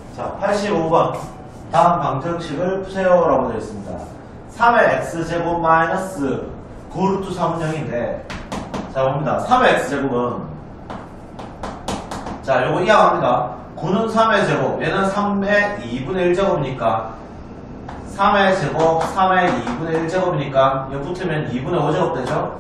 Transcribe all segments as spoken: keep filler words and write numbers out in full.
자, 팔십오 번. 다음 방정식을 푸세요라고 되어 있습니다. 삼의 x제곱 마이너스 구 루트 삼은 영인데, 자, 봅니다. 삼의 x제곱은, 자, 요거 이항합니다. 구는 삼의 제곱, 얘는 삼의 이분의 일 제곱이니까, 삼의 제곱, 삼의 이분의 일 제곱이니까, 여기 붙으면 이분의 오 제곱 되죠?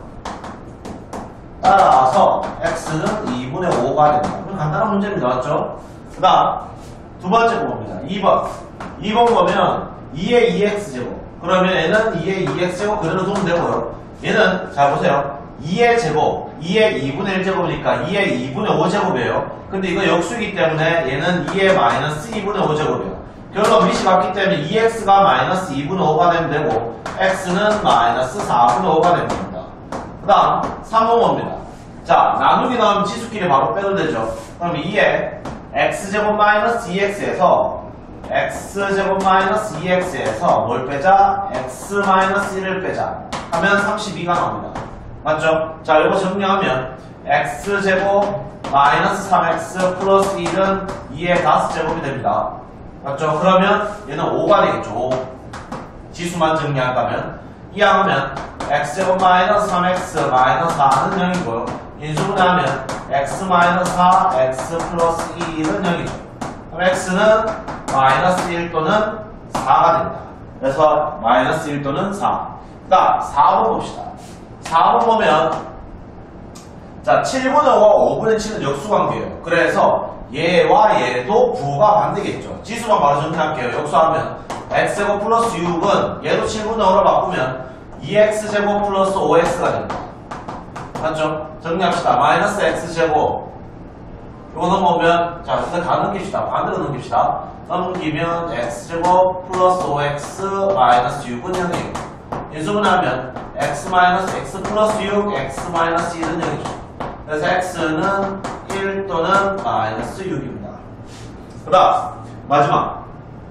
따라서 x는 이분의 오가 됩니다. 그럼 간단한 문제입니다. 맞죠? 그 다음 두 번째 거 봅니다. 이 번. 이 번 보면 이의 이 엑스 제곱. 그러면 얘는 이의 이 엑스 제곱 그대로 두면 되고요. 얘는 잘 보세요. 이의 제곱, 이의 이분의 일 제곱이니까 이의 이분의 오 제곱이에요. 근데 이거 역수이기 때문에 얘는 이의 마이너스 이분의 오 제곱이에요. 결론 밑이 같기 때문에 이 엑스가 마이너스 이분의 오가 되면 되고 x는 마이너스 사분의 오가 되면 됩니다. 그 다음 삼 번 봅니다. 자, 나누기 나오면 지수끼리 바로 빼도 되죠. 그럼 이에 x제곱 마이너스 이 엑스에서 x제곱 마이너스 이 엑스에서 뭘 빼자? x 마이너스 일을 빼자 하면 삼십이가 나옵니다. 맞죠? 자, 이거 정리하면 x제곱 마이너스 삼 엑스 플러스 일은 이의 다섯 제곱이 됩니다. 맞죠? 그러면 얘는 오가 되겠죠. 오. 지수만 정리한다면 이항하면 x제곱 마이너스 삼 엑스 마이너스 사는 영이고요. 인수분해하면 x 마이너스 사 x 플러스 일은 영이죠. 그럼 x는 마이너스 일 또는 사가 됩니다. 그래서 마이너스 일 또는 사. 그 다음 사 번 봅시다. 사 번 보면 자, 칠분의 오와 오분의 칠은 역수관계예요. 그래서 얘와 얘도 부호가 반대겠죠. 지수만 바로 정리할게요. 역수하면 x제곱 플러스 육은 얘도 칠분의 오로 바꾸면 이 엑스제곱 플러스 오 엑스가 됩니다. 맞죠? 정리합시다. 마이너스 x제곱 이거 넘어오면 자, 일단 다 넘깁시다. 반대로 넘깁시다. 넘기면 x제곱 플러스 오 엑스 마이너스 육은 영이에요. 인수분해하면 x 마이너스 x 플러스 육 x 마이너스 일은 영이죠. 그래서 x는 일 또는 마이너스 육입니다. 그 다음 마지막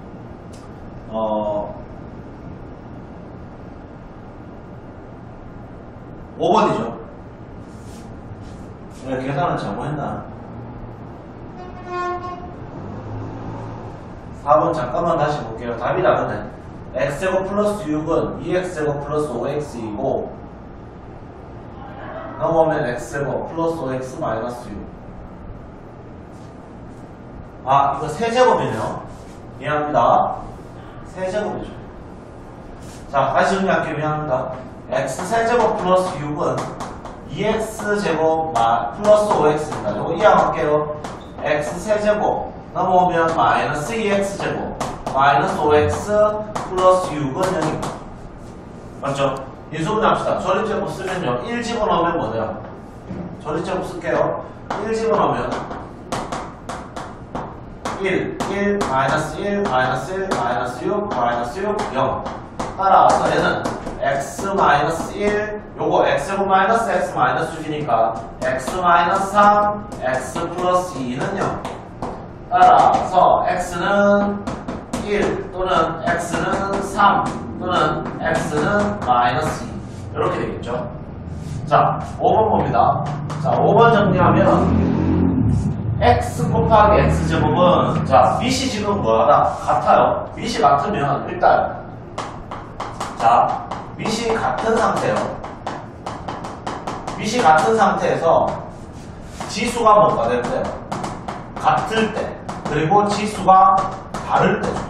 어 오 번이죠. 내가 계산을 잘못했나? 사 번 잠깐만 다시 볼게요. 답이 다르네. x제곱 플러스 육은 이 엑스제곱 플러스 오 엑스이고 넘어오면 x제곱 플러스 오 엑스 마이너스 육. 아, 이거 세제곱이네요. 미안합니다. 세제곱이죠. 자, 다시 정리할게요. 미안합니다. x세제곱 플러스 육은 이 엑스제곱 플러스 오 엑스입니다. 이거 이항할게요. x세제곱 넘어오면 마이너스 이 엑스제곱 마이너스 오 엑스 플러스 육은 영입니다. 맞죠? 인수분해합시다. 조립제곱 쓰면요. 일 집어넣으면 뭐죠? 조립제곱 쓸게요. 일 집어넣으면 일, 일, 마이너스 일, 마이너스 일, 마이너스 육, 마이너스 육, 영. 따라서 얘는 x 마이너스 일, 요거 x제곱 마이너스 x 마이너스 육이니까 x 마이너스 삼, x 플러스 이는 영. 따라서 x는 일 또는 x는 삼 또는 x는 마이너스 이 이렇게 되겠죠. 자, 오 번 봅니다. 자, 오 번 정리하면 x 곱하기 x제곱은 자, 밑이 지금 뭐하다? 같아요. 밑이 같으면 일단 자, 밑이 같은 상태예요. 밑이 같은 상태에서 지수가 뭐가 될 때? 같을 때 그리고 지수가 다를 때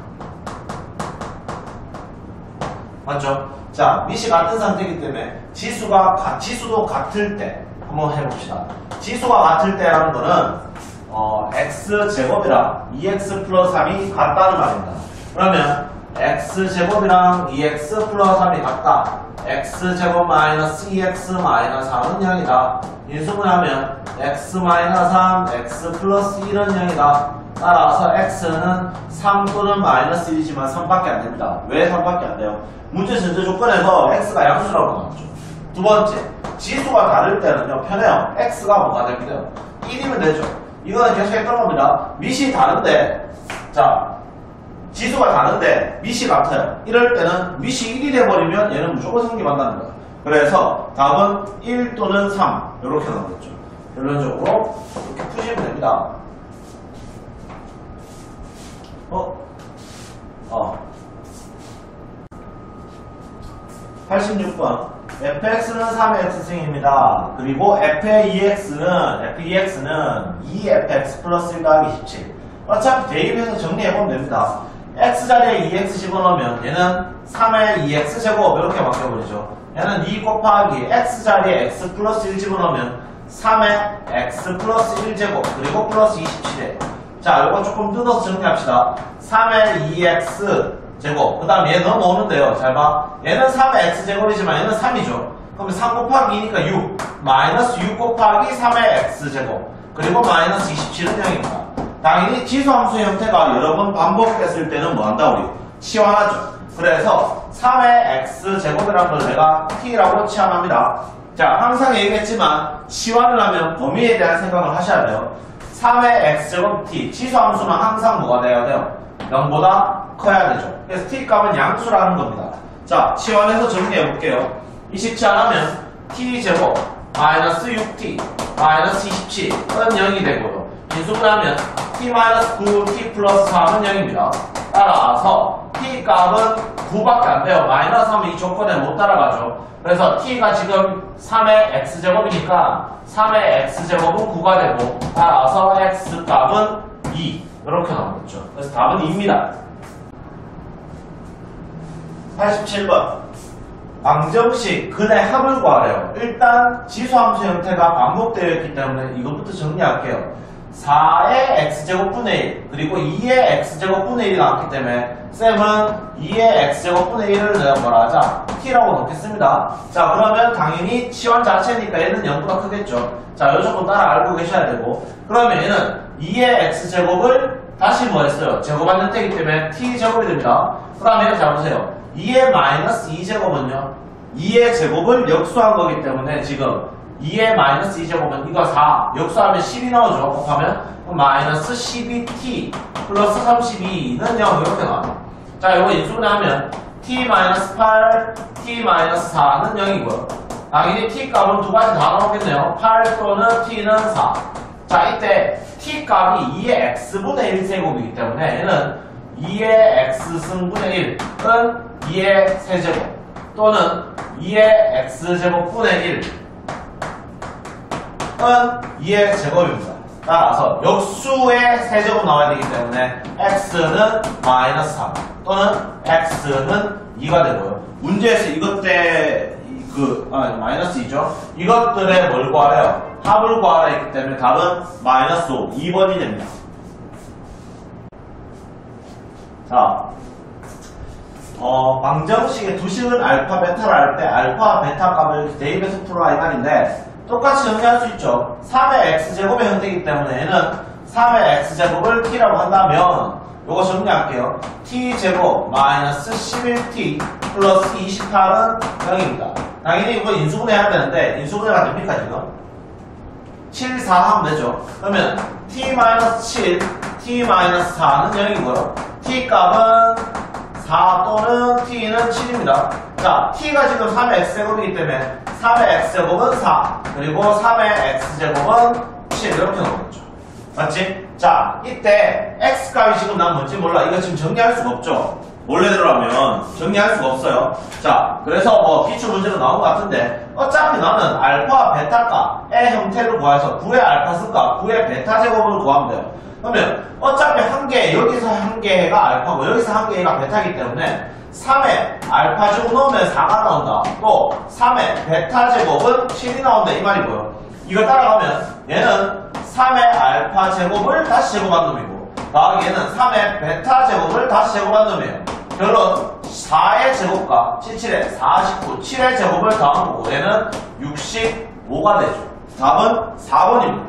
맞죠? 자, 밑이 같은 상태이기 때문에 지수가 가, 지수도 같을 때 한번 해봅시다. 지수가 같을 때라는 거는 어, x제곱이랑 이 엑스 플러스 삼이 같다는 말입니다. 그러면 x제곱이랑 이 엑스 플러스 삼이 같다. x제곱 마이너스 이 엑스 마이너스 삼은 영이다. 인수분해하면 x 마이너스 삼, x 플러스 일은 영이다. 따라서 x는 삼 또는 마이너스 일이지만 삼밖에 안 됩니다. 왜 삼밖에 안 돼요? 문제 전제 조건에서 x가 양수라고 나왔죠. 두 번째, 지수가 다를 때는요, 편해요. x가 뭐가 되면 돼요? 일이면 되죠. 이거는 계속 했던 겁니다. 밑이 다른데, 자, 지수가 다른데 밑이 같아요. 이럴 때는 밑이 일이 돼버리면 얘는 무조건 성립한다는 거예요. 그래서 답은 일 또는 삼 이렇게 나오겠죠. 결론적으로 이렇게 푸시면 됩니다. 어? 어. 팔십육 번. fx는 삼의 x승입니다. 그리고 f의 이엑스는, fex는 이 에프엑스 플러스 일 더하기 십칠. 어차피 대입해서 정리해보면 됩니다. x자리에 이 엑스 집어넣으면 얘는 삼의 이 엑스 제곱 이렇게 바뀌어버리죠. 얘는 이 곱하기 x자리에 x 플러스 일 집어넣으면 삼의 x 플러스 일 제곱 그리고 플러스 이십칠에 자 요거 조금 뜯어서 정리합시다. 삼의 이 엑스 제곱 그 다음에 얘 넘어오는데요. 잘 봐. 얘는 삼의 x 제곱이지만 얘는 삼이죠. 그럼 삼 곱하기 이니까 육 마이너스 육 곱하기 삼의 x 제곱 그리고 마이너스 이십칠은 영입니다. 당연히 지수함수 형태가 여러 번 반복됐을 때는 뭐 한다 우리? 치환하죠. 그래서 삼의 x 제곱이라는 걸 내가 t라고 치환합니다. 자 항상 얘기했지만 치환을 하면 범위에 대한 생각을 하셔야 돼요. 삼의 x제곱 t 지수함수는 항상 뭐가 돼야 돼요? 영보다 커야 되죠. 그래서 t 값은 양수라는 겁니다. 자 치환해서 정리해볼게요. 이십칠 하면 t제곱 마이너스 육 티 마이너스 이십칠은 영이 되고요. 인수분 하면 t 마이너스 구 티 플러스 삼은 영입니다. 따라서 t 값은 구밖에 안 돼요. 마이너스 하면 이 조건에 못 따라가죠. 그래서 t가 지금 삼의 x제곱이니까 삼의 x제곱은 구가 되고 따라서 x 값은 이 이렇게 나오겠죠. 그래서 답은 이입니다. 팔십칠 번 방정식 근의 합을 구하래요. 일단 지수함수 형태가 반복되어 있기 때문에 이것부터 정리할게요. 사의 x제곱분의 일 그리고 이의 x제곱분의 일이 나왔기 때문에 쌤은 이의 x제곱분의 일을 내가 뭐라 하자? t라고 넣겠습니다. 자 그러면 당연히 치환 자체니까 얘는 영보다 크겠죠. 자 요 조건 따라 알고 계셔야 되고 그러면 얘는 이의 x제곱을 다시 뭐 했어요? 제곱한 형태이기 때문에 t제곱이 됩니다. 그 다음에 이거 잘 보세요. 이의 마이너스 이 제곱은요 이의 제곱을 역수한 거기 때문에 지금 이의 마이너스 이 제곱은 이거 사 역수하면 십이 나오죠. 곱하면 마이너스 십이 티 플러스 삼십이는 영 이렇게 나와요. 자 이거 인수분해하면 t 마이너스 팔 t 마이너스 사는 영이고요. 당연히 t 값은 두 가지 다 나오겠네요. 팔 또는 t는 사. 자 이때 t 값이 이의 x분의 일 제곱이기 때문에 얘는 이의 x승분의 일은 이의 세제곱 또는 이의 x제곱분의 일은 이의 제곱입니다. 따라서 역수의 세제곱 나와야 되기 때문에 x는 마이너스 삼 또는 x는 이가 되고요. 문제에서 이것 때 그 아, 마이너스 이죠. 이것들의 뭘 구하래요? 합을 구하라 했기 때문에 답은 마이너스 오, 이 번이 됩니다. 자, 어, 방정식의 두식은 알파, 베타를 할 때 알파, 베타 값을 대입해서 풀어라 이 말인데 똑같이 정리할 수 있죠. 삼의 x제곱의 형태이기 때문에 얘는 삼의 x제곱을 t라고 한다면 요거 정리할게요. t제곱 마이너스 십일 티 플러스 이십팔은 영입니다. 당연히 이거 인수분해해야 되는데 인수분해가 됩니까 지금? 칠, 사 하면 되죠. 그러면 t 마이너스 칠, t 마이너스 사는 영이고요. t 값은 사 또는 t는 칠입니다. 자, t가 지금 삼의 x제곱이기 때문에 삼의 x제곱은 사 그리고 삼의 x제곱은 칠 이렇게 나오겠죠. 맞지? 자, 이때 x값이 지금 난 뭔지 몰라. 이거 지금 정리할 수가 없죠. 원래대로라면 정리할 수가 없어요. 자, 그래서 뭐 기출 문제로 나온 것 같은데 어차피 나는 알파, 베타 값의 형태를 구해서 구의 알파 승값, 구의 베타 제곱을 구하면 돼요. 그러면 어차피 한 개, 여기서 한 개가 알파고 여기서 한 개가 베타이기 때문에 삼의 알파 제곱 넣으면 사가 나온다. 또 삼의 베타 제곱은 칠이 나온다 이 말이고요. 이거 따라가면 얘는 삼의 알파 제곱을 다시 제곱한 놈이고 다음 얘는 삼의 베타 제곱을 다시 제곱한 놈이에요. 결론 사의 제곱과 칠십칠의 사십구, 칠의 제곱을 더한 거고 얘는 육십오가 되죠. 답은 사 번입니다.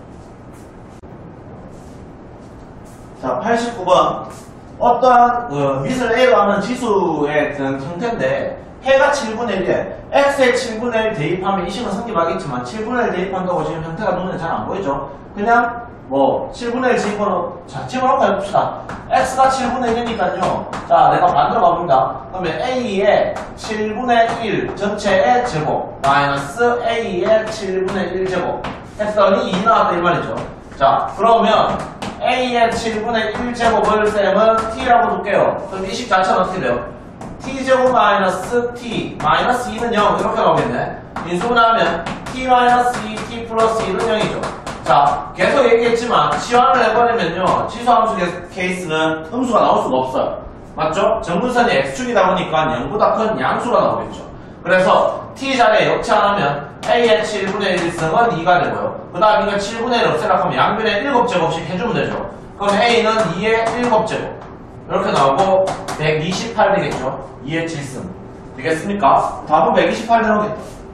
자, 팔십구 번 어떠한 그 미술 A로 하는 지수의 그런 형태인데 해가 칠분의 일에 x에 칠분의 일 대입하면 이 식은 성립하겠지만 칠분의 일 대입한다고 지금 형태가 눈에 잘 안 보이죠? 그냥 뭐 칠분의 일 집어넣어 자 집어넣고 해봅시다. x가 칠분의 일이니까요. 자 내가 만들어 봅니다. 그러면 a의 칠분의 일 전체의 제곱 마이너스 a의 칠분의 일 제곱 했더니 이 나왔다 이 말이죠. 자 그러면 A의 칠분의 일 제곱을 쌤은 T라고 둘게요. 그럼 이 식 자체는 어떻게 돼요? T제곱 마이너스 T 마이너스 이는 영 이렇게 나오겠네. 인수분해하면 T 마이너스 이 T 플러스 일은 영이죠. 자, 계속 얘기했지만 치환을 해버리면요 치수함수 케이스는 음수가 나올 수가 없어요. 맞죠? 정분선이 X축이다 보니까 영보다 큰 양수가 나오겠죠. 그래서 T 자리에 역치환하면 A의 칠분의 일 승은 이가 되고요. 그 다음 이거 칠분의 일을 없애라고 하면 양변에 일곱 제곱씩 해주면 되죠. 그럼 A는 이의 일곱 제곱 이렇게 나오고 백이십팔 되겠죠. 이의 칠 승 되겠습니까? 답은 백이십팔 되겠다.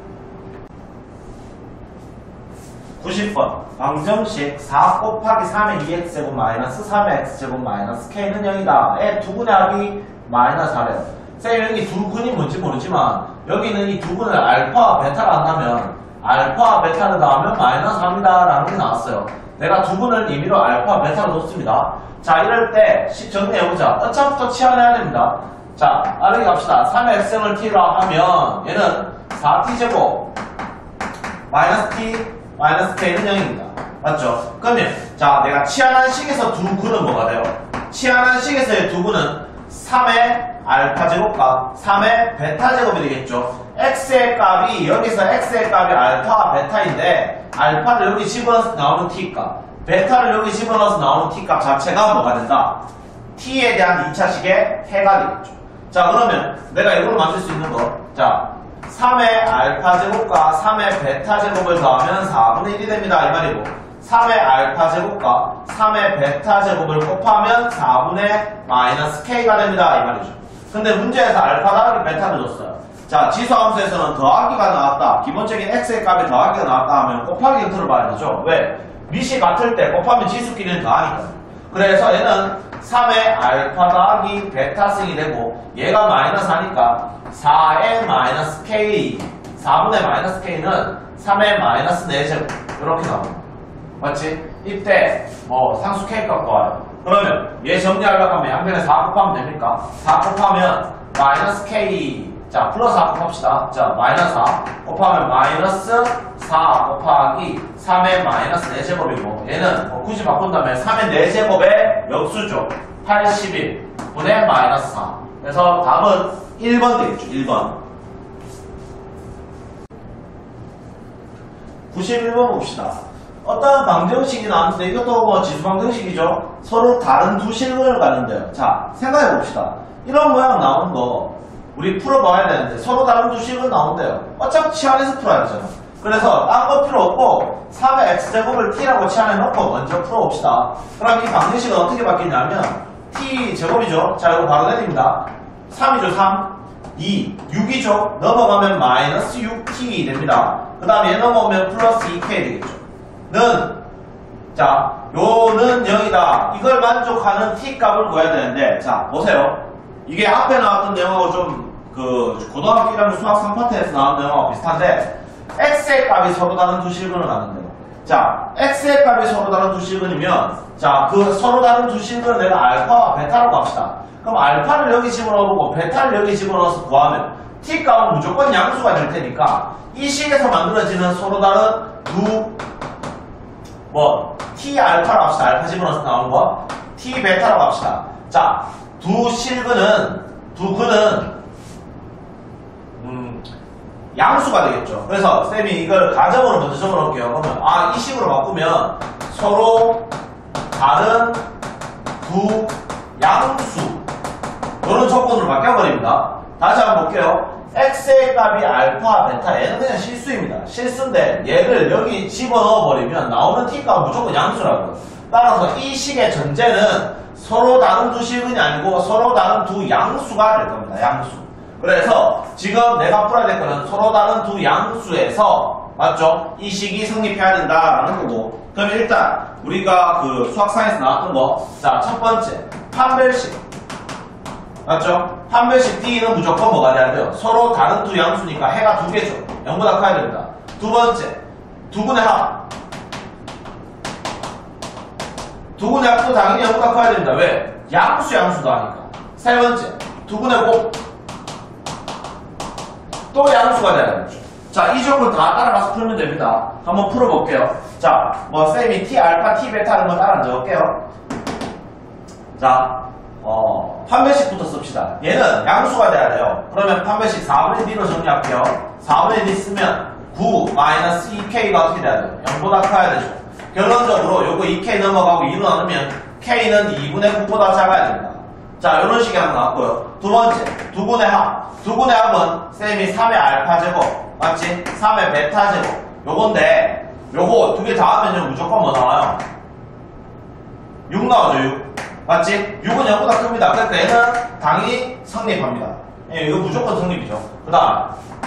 구십 번 방정식 사 곱하기 삼의 이 엑스 제곱 마이너스 삼의 x 제곱 마이너스 k는 영이다. 의 두 분의 합이 마이너스 사래요. 쌤 여기 두 근이 뭔지 모르지만 여기는 이 두 근을 알파와 베타를 한다면 알파와 베타를 넣으면 마이너스 삼이다 라는 게 나왔어요. 내가 두 근을 임의로 알파와 베타로 놓습니다. 자 이럴 때 식 정리해보자. 어차피부터 치환해야 됩니다. 자 빠르게 갑시다. 삼의 x승을 t로 하면 얘는 사 티 제곱 마이너스 t 마이너스 k는 영입니다. 맞죠? 그러면 자 내가 치환한 식에서 두 근은 뭐가 돼요? 치환한 식에서의 두 근은 삼의 알파 제곱과 삼의 베타 제곱이 되겠죠. x의 값이 여기서 x의 값이 알파와 베타인데 알파를 여기 집어넣어서 나오는 t값 베타를 여기 집어넣어서 나오는 t값 자체가 뭐가 된다? t에 대한 이 차식의 해가 되겠죠. 자 그러면 내가 이걸 만들 수 있는 거 자 삼의 알파 제곱과 삼의 베타 제곱을 더하면 사분의 일이 됩니다. 이 말이고 삼의 알파 제곱과 삼의 베타 제곱을 곱하면 사분의 마이너스 k가 됩니다. 이 말이죠. 근데 문제에서 알파 더하기 베타를 줬어요. 자 지수함수에서는 더하기가 나왔다. 기본적인 x의 값이 더하기가 나왔다 하면 곱하기 형태로 봐야 되죠. 왜? 밑이 같을 때 곱하면 지수끼리는 더하니까. 그래서 얘는 삼의 알파 더하기 베타승이 되고 얘가 마이너스 하니까 사의 마이너스 k 사분의 마이너스 k는 삼의 마이너스 네 제곱 이렇게 나옵니다. 맞지? 이때 뭐 상수 k 값 구하요. 그러면 얘 정리하려고 하면 양변에 사 곱하면 됩니까? 사 곱하면 마이너스 k 자 플러스 사 곱합시다. 자 마이너스 사 곱하면 마이너스 사 곱하기 삼의 마이너스 네 제곱이고 얘는 뭐 굳이 바꾼다면 삼의 네 제곱의 역수죠. 팔십일 분의 마이너스 사. 그래서 답은 일 번 되겠죠. 일 번. 구십일 번 봅시다. 어떤 방정식이 나왔는데 이것도 뭐 지수방정식이죠. 서로 다른 두 실근을 갖는데요. 자 생각해 봅시다. 이런 모양 나오는 거 우리 풀어봐야 되는데 서로 다른 두 실근 나온대요. 어차피 치환해서 풀어야 되잖아. 그래서 딴 거 필요 없고 삼의 x제곱을 t라고 치환해 놓고 먼저 풀어봅시다. 그럼 이 방정식은 어떻게 바뀌냐면 t제곱이죠. 자 이거 바로 내립니다. 삼이죠. 삼 이 육이죠. 넘어가면 마이너스 육 티 됩니다. 그 다음에 얘 넘어오면 플러스 이 케이 되겠죠. 는 자 요는 영이다. 이걸 만족하는 t 값을 구해야 되는데 자 보세요. 이게 앞에 나왔던 내용하고 좀 그 고등학교 일 학년 수학 삼 파트에서 나온 내용하고 비슷한데 x의 값이 서로 다른 두 실근을 갖는데요. 자 x의 값이 서로 다른 두 실근이면 자 그 서로 다른 두 실근을 내가 알파와 베타라고 합시다. 그럼 알파를 여기 집어넣어보고 베타를 여기 집어넣어서 구하면 t 값은 무조건 양수가 될 테니까 이 식에서 만들어지는 서로 다른 두 뭐 t 알파라고 합시다. 알파 집어넣어서 나오는 거 t 베타라고 합시다. 자 두 실근은 두 근은 음, 양수가 되겠죠. 그래서 쌤이 이걸 가정으로 먼저 적어놓을게요. 그러면 아 이 식으로 바꾸면 서로 다른 두 양수 이런 조건으로 바뀌어버립니다. 다시 한번 볼게요. x의 값이 알파, 베타 얘는 그냥 실수입니다. 실수인데 얘를 여기 집어넣어버리면 나오는 t값은 무조건 양수라고요. 따라서 이 식의 전제는 서로 다른 두 실근이 아니고 서로 다른 두 양수가 될 겁니다. 양수. 그래서 지금 내가 풀어야 될 거는 서로 다른 두 양수에서 맞죠? 이 식이 성립해야 된다라는 거고. 그럼 일단 우리가 그 수학상에서 나왔던 거 자 첫 번째 판별식 맞죠? 판별식 D는 무조건 뭐가 돼야 돼요? 서로 다른 두 양수니까 해가 두 개죠. 영보다 커야 됩니다. 두 번째 두 분의 합 두 분의 합도 당연히 영보다 커야 됩니다. 왜? 양수 양수도 하니까. 세 번째 두 분의 곱 또 양수가 돼야 되죠. 자, 이 조건 다 따라가서 풀면 됩니다. 한번 풀어볼게요. 자, 뭐 쌤이 t 알파, t 베타 하는 거 따라 적을게요. 자, 어, 판별식부터 씁시다. 얘는 양수가 돼야 돼요. 그러면 판별식 사분의 D로 정리할게요. 사분의 D 쓰면 구 마이너스 이 케이가 어떻게 돼야 돼요? 영보다 커야 되죠. 결론적으로 요거 이 케이 넘어가고 이로 나누면 K는 이분의 구보다 작아야 됩니다. 자, 이런 식이 하나 나왔고요. 두 번째, 두분의 합. 두분의 합은 쌤이 삼의 알파 제곱, 맞지? 삼의 베타 제곱. 요건데, 요거 두 개 다 하면요, 무조건 뭐 나와요? 육 나오죠, 육. 맞지? 육은 영보다 큽니다. 그러니까 얘는 당연히 성립합니다. 예, 이거 무조건 성립이죠. 그 다음.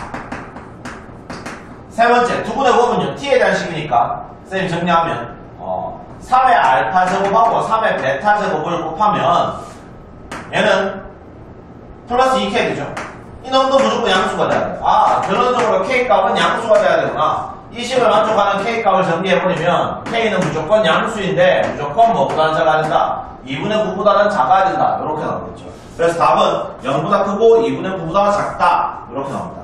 세 번째, 두분의 곱은요, t에 대한 식이니까, 쌤이 정리하면, 어, 삼의 알파 제곱하고 삼의 베타 제곱을 곱하면, 얘는 플러스 이 케이 되죠. 이 놈도 무조건 양수가 돼야 돼요. 아, 결론적으로 K값은 양수가 돼야 되구나. 이 식을 만족하는 K값을 정리해버리면 K는 무조건 양수인데 무조건 뭐보다는 작아야 된다? 이분의 구보다는 작아야 된다. 이렇게 나오겠죠. 그래서 답은 영보다 크고 이분의 구보다 작다. 이렇게 나옵니다.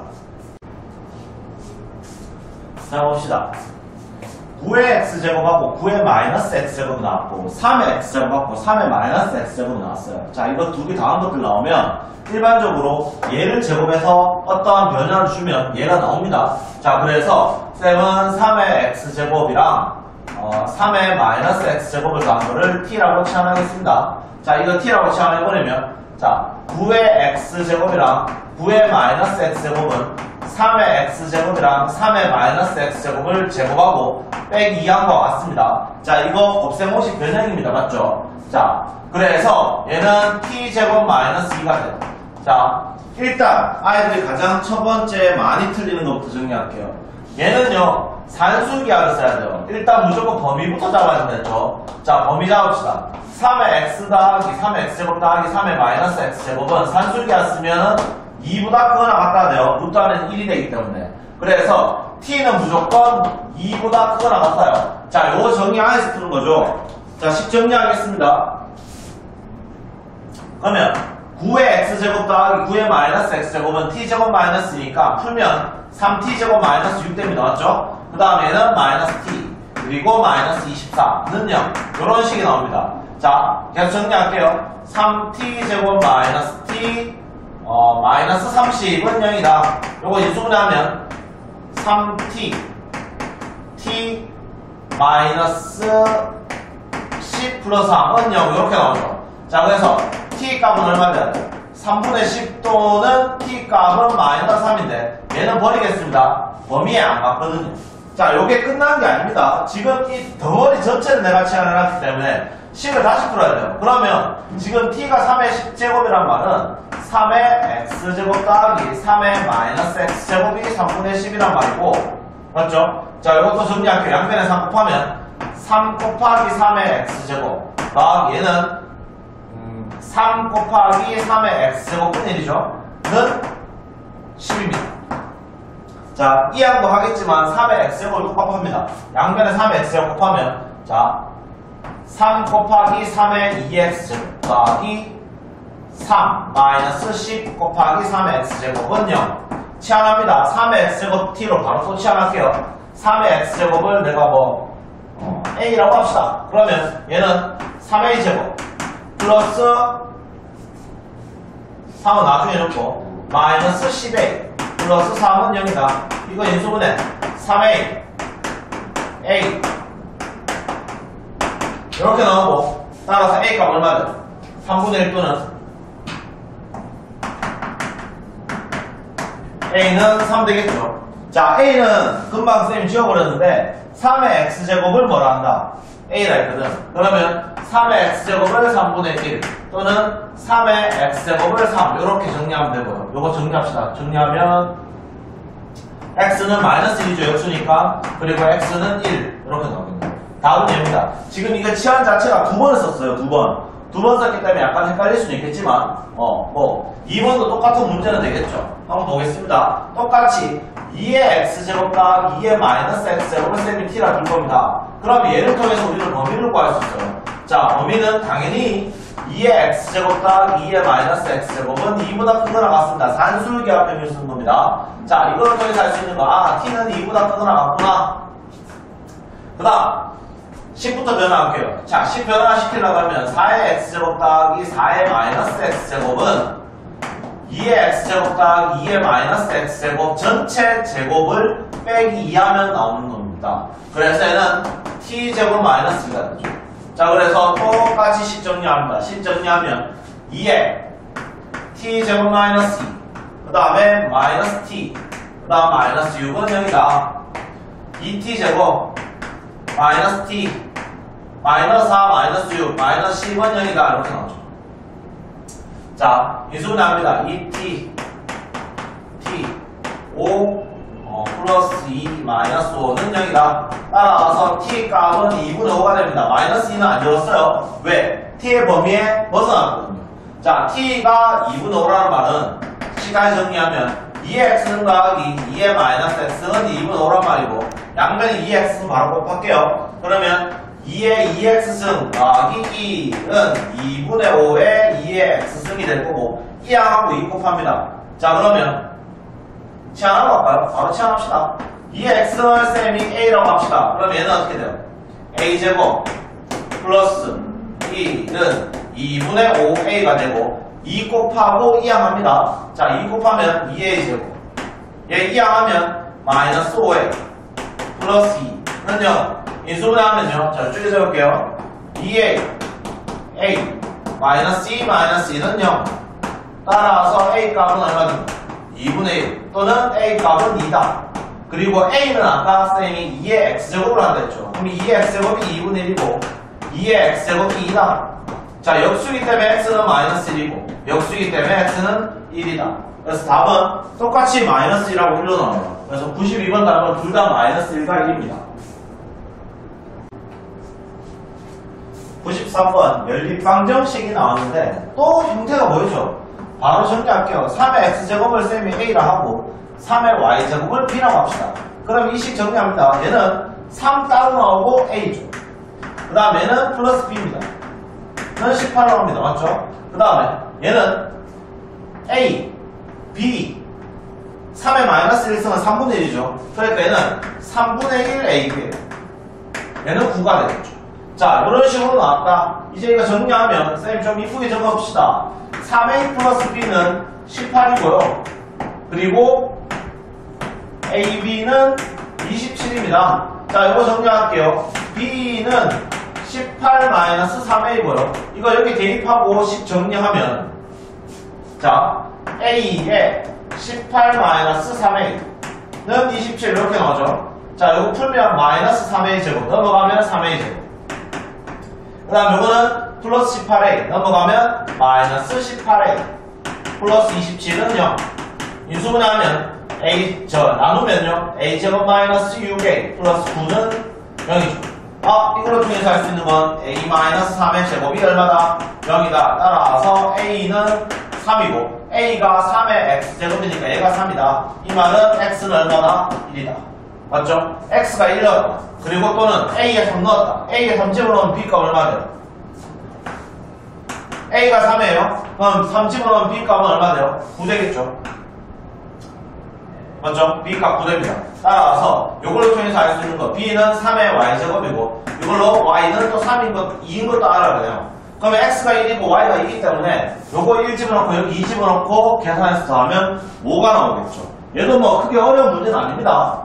자, 봅시다. 구의 x제곱하고 구의 마이너스 x제곱이 나왔고 삼의 x제곱하고 삼의 마이너스 x제곱이 나왔어요. 자, 이거 두 개 다음 것들 나오면 일반적으로 얘를 제곱해서 어떠한 변화를 주면 얘가 나옵니다. 자, 그래서 쌤은 삼의 x제곱이랑 어, 삼의 마이너스 x제곱을 더한 거를 t라고 치환하겠습니다. 자, 이거 t라고 치환해버리면 자, 구의 x제곱이랑 구의 마이너스 x제곱은 삼의 x제곱이랑 삼의 마이너스 x제곱을 제곱하고 빼기 이항과 같습니다. 자, 이거 곱셈공식 변형입니다. 맞죠? 자, 그래서 얘는 t제곱 마이너스 이가 돼요. 자, 일단 아이들이 가장 첫 번째 많이 틀리는 것부터 정리할게요. 얘는요, 산술기하를 써야 돼요. 일단 무조건 범위부터 잡아야 된다 했죠. 자, 범위 잡읍시다. 삼의 x 더하기 삼의 x제곱 더하기 삼의 마이너스 x제곱은 산술기하 쓰면 이보다 크거나 같아야 돼요. 루트 안에는 일이 되기 때문에. 그래서 t는 무조건 이보다 크거나 같아요. 자, 요거 정리 안에서 푸는 거죠. 자, 식 정리하겠습니다. 그러면 구의 x제곱 더하기 구의 마이너스 x제곱은 t제곱 마이너스니까 풀면 삼 티제곱 마이너스 육 됨이 나왔죠? 그 다음에는 마이너스 t 그리고 마이너스 이십사는 영 이런 식이 나옵니다. 자, 계속 정리할게요. 삼 티제곱 마이너스 t 어, 마이너스 삼십은 영이다. 요거 인수분해하면 삼 티 t 마이너스 십 플러스 삼은 영 이렇게 나오죠. 자, 그래서 t 값은 얼마 돼야 돼요? 삼분의 십 또는 t 값은 마이너스 삼인데 얘는 버리겠습니다. 범위에 안 맞거든요. 자, 요게 끝난 게 아닙니다. 지금 이 덩어리 전체를 내가 치환해놨기 때문에 식을 다시 풀어야 돼요. 그러면 지금 t가 삼의 십 제곱이란 말은 삼의 x제곱 더하기 삼의 마이너스 x제곱이 삼분의 십이란 말이고, 맞죠? 자, 이것도 정리할게요. 양변에 삼 곱하면 삼 곱하기 삼의 x제곱 더하기 얘는 음, 삼 곱하기 삼의 x제곱분의 일이죠. 는 십입니다. 자, 이 항도 하겠지만 삼의 x제곱을 곱합니다. 양변에 삼의 x제곱 곱하면 자, 삼 곱하기 삼의 이 엑스제곱 더하기 삼 마이너스 십 곱하기 삼의 x제곱은 영. 치환합니다. 삼의 x제곱 t로 바로 또 치환할게요. 삼의 x제곱을 내가 뭐 어, a라고 합시다. 그러면 얘는 삼 에이 제곱 플러스 삼은 나중에 놓고 마이너스 십 에이 플러스 삼은 영이다. 이거 인수분해 삼 에이 a 이렇게 나오고 따라서 a 값 얼마죠? 삼분의 일 또는 a는 삼 되겠죠. 자, a는 금방 쌤이 지워버렸는데 삼의 x제곱을 뭐라 한다? a라 했거든. 그러면 삼의 x제곱을 삼분의 일 또는 삼의 x제곱을 삼 이렇게 정리하면 되고요. 요거 정리합시다. 정리하면 x는 마이너스 일이죠. 역수니까. 그리고 x는 일 이렇게 나오겠네요. 다음 예입니다. 지금 이거 치환 자체가 두 번을 썼어요. 두 번. 두 번 썼기 때문에 약간 헷갈릴 수는 있겠지만 어, 뭐 이 번도 똑같은 문제는 되겠죠. 한번 보겠습니다. 똑같이 이의 x제곱 더하기 이의 마이너스 x제곱을 쌤이 t라 줄 겁니다. 그럼 얘를 통해서 우리는 범위를 구할 수 있어요. 자, 범위는 당연히 이의 x제곱 더하기 이의 마이너스 x제곱은 이보다 크거나 같습니다. 산술기하편을 쓰는 겁니다. 자, 이거를 통해서 할 수 있는 거, 아, t는 이보다 크거나 같구나. 그 다음 십부터 변화할게요. 자, 십 변화시키려고 하면 사의 x제곱 더하기 사의 마이너스 x제곱은 이의 x제곱 더하기 이의 마이너스 x제곱 전체 제곱을 빼기 이 하면 나오는 겁니다. 그래서 얘는 t제곱 마이너스 이가 되죠. 자, 그래서 똑같이 십 정리합니다. 십 정리하면 이에 t제곱 마이너스 이, 그 다음에 마이너스 t, 그 다음 마이너스 육은 여기다 이 티 제곱 마이너스 t 마이너스 사 마이너스 육 마이너스 십은 여기다 이렇게 나오죠. 자, 인수분해합니다. 이 티 t 오 어, 플러스 이 마이너스 오는 여기다 따라와서 t 값은 이분의 오가 됩니다. 마이너스 이는 안 적었어요. 왜? t의 범위에 벗어났거든요. 자, t가 이분의 오라는 말은 시간이 정리하면 이의 x는 더하기 이의 마이너스 x는 이분의 오란 말이고 양변에 이의 x는 바로 곱할게요. 그러면 이의 이 엑스승 더하기 이는 이분의 오의 이의 x승이 될 거고 이항하고 이 곱합니다. 자, 그러면 치환하고 할까요? 바로 치환합시다. 이의 x를 쌤이 a라고 합시다. 그럼 얘는 어떻게 돼요? a제곱 플러스 이는 이분의 오 에이가 되고 이 곱하고 이항합니다. 자, 이 곱하면 이 에이제곱 얘 이항하면 마이너스 오 에이 플러스 이는 영 인수분해하면요. 자, 쭉 적을게요. 이 에이 A 마이너스 이 마이너스 이는 영 따라서 A 값은 얼마입니까? 이분의 일 또는 A 값은 이다. 그리고 A는 아까 쌤이 이의 x제곱을 한다 했죠. 그럼 이의 x제곱이 이분의 일이고 이의 x제곱이 이다. 자, 역수이기 때문에 x는 마이너스 일이고 역수이기 때문에 x는 일이다. 그래서 답은 똑같이 마이너스 일하고 일로 나와요. 그래서 구십이 번 답은 둘 다 마이너스 일과 일입니다. 구십삼 번 연립방정식이 나왔는데 또 형태가 보이죠? 바로 정리할게요. 삼의 x제곱을 쌤이 a라 하고 삼의 y제곱을 b라고 합시다. 그럼 이 식 정리합니다. 얘는 삼 따로 나오고 a죠. 그 다음 얘는 플러스 b입니다. 얘는 십팔로 합니다. 맞죠? 그 다음에 얘는 a, b 삼의 마이너스 일승은 삼분의 일이죠. 그러니까 얘는 삼분의 일 에이비예요. 얘는 구가 되겠죠. 자, 이런 식으로 나왔다. 이제 이거 정리하면 쌤 좀 이쁘게 적어봅시다. 삼 에이 플러스 b는 십팔이고요. 그리고 에이비는 이십칠입니다. 자, 이거 정리할게요. b는 십팔 마이너스 삼 에이고요. 이거 여기 대입하고 십 정리하면 자, a에 십팔 마이너스 삼 에이는 이십칠 이렇게 나오죠. 자, 이거 풀면 마이너스 삼 에이 제곱 넘어가면 삼 에이 제곱 그 다음 요거는 플러스 십팔 에이 넘어가면 마이너스 십팔 에이 플러스 이십칠은 영 인수분해하면 a 저 나누면요 a제곱 마이너스 육 에이 플러스 구는 영이죠. 아, 이걸로 통해서 할 수 있는 건 a 마이너스 삼의 제곱이 얼마다? 영이다. 따라서 a는 삼이고 a가 삼의 x제곱이니까 얘가 삼이다. 이 말은 x는 얼마나? 일이다. 맞죠? x가 일 넣었다. 그리고 또는 a에 삼 넣었다. a에 삼 집어넣으면 b가 얼마 돼요? a가 삼이에요. 그럼 삼 집어넣으면 b값은 얼마 돼요? 구 되겠죠? 맞죠? b값 구 됩니다. 따라서 이걸로 통해서 알 수 있는 거 b는 삼의 y제곱이고 이걸로 y는 또 삼인 것, 이인 것도 알아야 돼요. 그러면 x가 일이고 y가 이기 때문에 요거 일 집어넣고 여기 이 집어넣고 계산해서 더하면 오가 나오겠죠. 얘도 뭐 크게 어려운 문제는 아닙니다.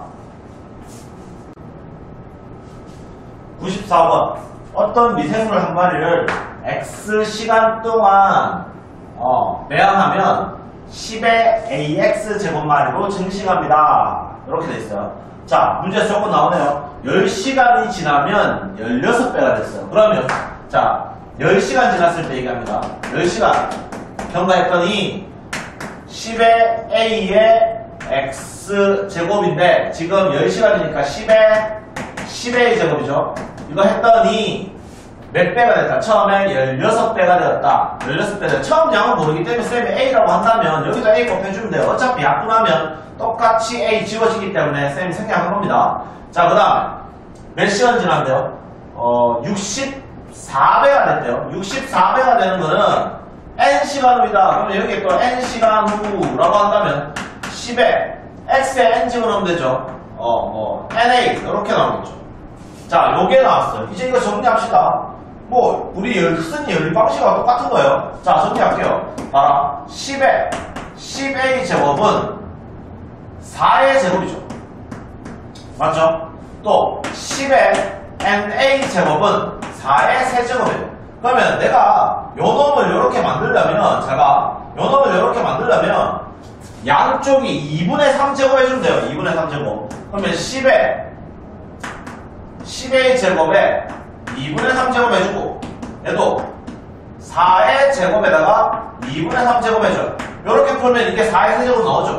구십사 번 어떤 미생물 한 마리를 x 시간 동안 어, 매양하면 십의 에이엑스 제곱마리로 증식합니다. 이렇게 돼 있어요. 자, 문제에서 조금 나오네요. 열 시간이 지나면 십육 배가 됐어요. 그러면 자, 열 시간 지났을 때 얘기합니다. 열 시간 경과했더니 십의 a의 x 제곱인데 지금 열 시간이니까 십의 십의 제곱이죠. 이거 했더니 몇 배가 됐다? 처음에 십육 배가 되었다. 십육 배다. 처음 양은 모르기 때문에 쌤이 A라고 한다면 여기다 A 곱해주면 돼요. 어차피 약분하면 똑같이 A 지워지기 때문에 쌤이 생략한 겁니다. 자, 그 다음에 몇 시간 지났는데요? 어, 육십사 배가 됐대요. 육십사 배가 되는 거는 N시간 후이다. 그러면 여기에 또 N시간 후라고 한다면 십에 X에 N 집어넣으면 되죠. 어, 뭐, 엔에이. 이렇게 나오겠죠. 자, 요게 나왔어요. 이제 이거 정리합시다. 뭐 우리 열, 쓴 연립 방식과 똑같은 거예요. 자, 정리할게요. 봐라. 십의 십 에이 제곱은 사의 제곱이죠. 맞죠? 또 십의 엔 에이 제곱은 사의 세제곱이에요. 그러면 내가 요 놈을 이렇게 만들려면 제가 요 놈을 이렇게 만들려면 양쪽이 이분의 삼 제곱 해주면 돼요. 이분의 삼 제곱. 그러면 십의 십 에이 제곱에 이분의 삼 제곱 해주고 얘도 사의 제곱에다가 이분의 삼 제곱 해줘요. 이렇게 풀면 이게 사의 세제곱 나오죠.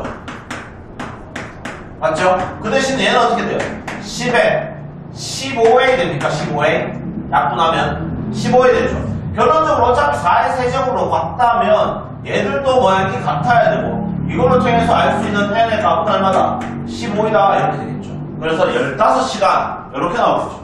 맞죠? 그 대신 얘는 어떻게 돼요? 십에 십오 에이 됩니까? 십오 에이 약분하면 십오 에이 되죠. 결론적으로 어차피 사의 세제곱으로 같다면 얘들도 뭐 이렇게 같아야 되고 이걸로 통해서 알 수 있는 n의 값은 얼마다? 십오이다 이렇게 되겠죠. 그래서 열다섯 시간 이렇게 나오겠죠.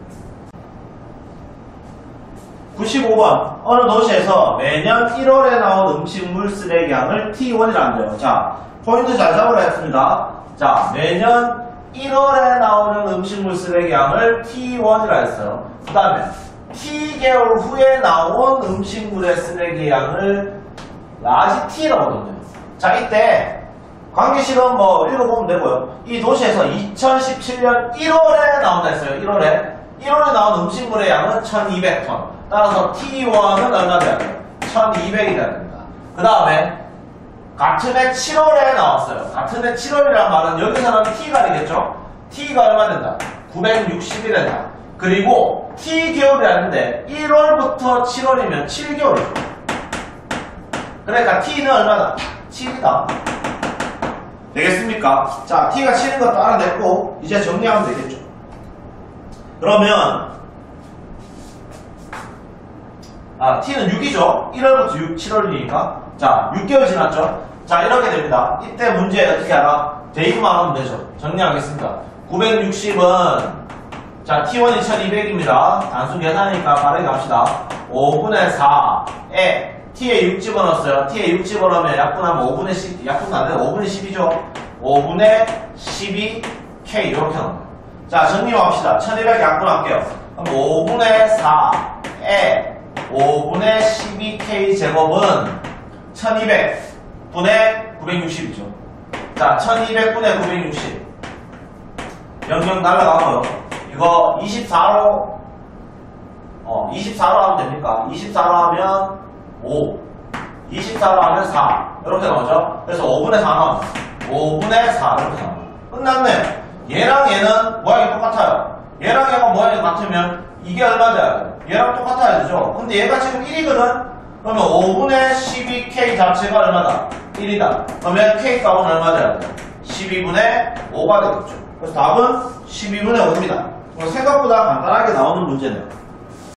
구십오 번 어느 도시에서 매년 일월에 나온 음식물 쓰레기양을 티 원이라는데요. 자, 포인트 잘 잡으라 했습니다. 자, 매년 일월에 나오는 음식물 쓰레기양을 티 원이라 했어요. 그 다음에 T개월 후에 나온 음식물의 쓰레기양을 라지 T라고 하거든요. 자, 이때 관계식은 뭐 읽어보면 되고요. 이 도시에서 이천십칠 년 일월에 나온다 했어요. 일월에 일월에 나온 음식물의 양은 천이백 톤. 따라서 티 원은 얼마 돼야 돼요? 천이백이 돼야 됩니다. 그 다음에 같은 해 칠월에 나왔어요. 같은 해 칠월이란 말은 여기서는 T가 되겠죠? T가 얼마 된다? 구백육십이 된다. 그리고 T개월이라는데 일월부터 칠월이면 칠 개월이죠. 그러니까 T는 얼마다? 칠이다. 되겠습니까? 자, T가 칠인 것도 알아냈고 이제 정리하면 되겠죠. 그러면 아, T는 육이죠. 일월부터 육, 칠월이니까. 자, 육 개월 지났죠. 자, 이렇게 됩니다. 이때 문제 어떻게 알아? 대입만 하면 되죠. 정리하겠습니다. 구백육십은 자, 티 원이 천이백입니다. 단순 계산이니까 빠르게 갑시다. 오분의 사에 T에 육 집어넣었어요. T에 육 집어넣으면 약분하면 오분의 십, 약분도 안 돼요. 오분의 십이죠. 오분의 십이 케이 이렇게 나옵니다. 자, 정리만 합시다. 천이백 약분할게요. 그럼 오분의 사에 오분의 십이 케이 제곱은 천이백 분의 구백육십이죠. 자, 천이백 분의 구백육십. 영영 날라가고요. 이거 이십사로, 어, 이십사로 하면 됩니까? 이십사로 하면 오. 이십사로 하면 사. 이렇게 나오죠? 그래서 오분의 사 나옵니다. 오분의 사. 이렇게 나옵니다. 끝났네. 얘랑 얘는 모양이 똑같아요. 얘랑 얘가 모양이 같으면 이게 얼마 돼야 돼? 얘랑 똑같아야 되죠? 근데 얘가 지금 일이거든? 그러면 오분의 십이 케이 자체가 얼마다? 일이다. 그러면 K 값은 얼마 돼야 돼? 십이분의 오가 되겠죠. 그래서 답은 십이분의 오입니다. 생각보다 간단하게 나오는 문제네요.